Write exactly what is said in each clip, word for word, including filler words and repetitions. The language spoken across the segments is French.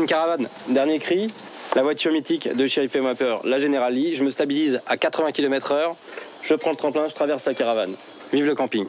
caravane, dernier cri, la voiture mythique de Chéri Fais-moi peur, la General Lee. Je me stabilise à quatre-vingts kilomètres heure, je prends le tremplin, je traverse la caravane. Vive le camping!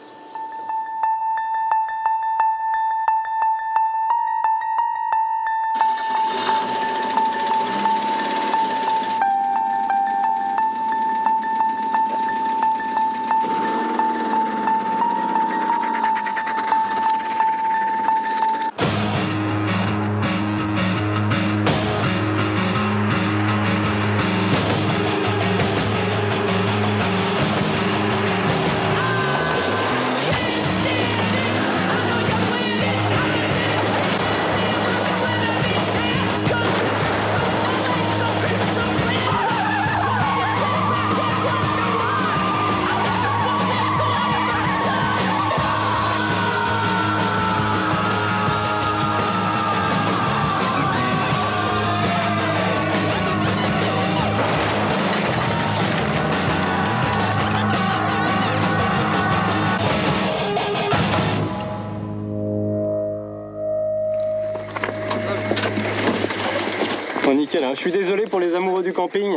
Bon, nickel, hein. Je suis désolé pour les amoureux du camping.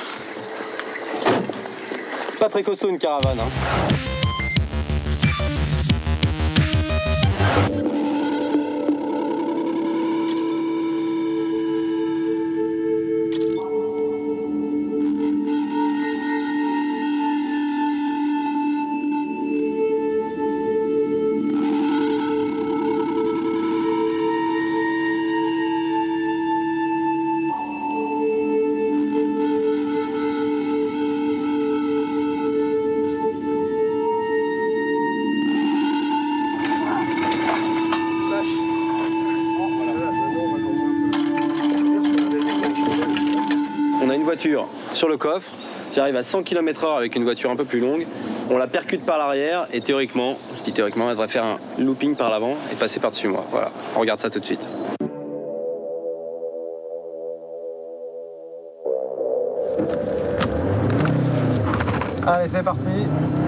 C'est pas très costaud une caravane. Hein. On a une voiture sur le coffre, j'arrive à cent kilomètres heure avec une voiture un peu plus longue, on la percute par l'arrière et théoriquement, je dis théoriquement, elle devrait faire un looping par l'avant et passer par-dessus moi. Voilà, on regarde ça tout de suite. Allez, c'est parti.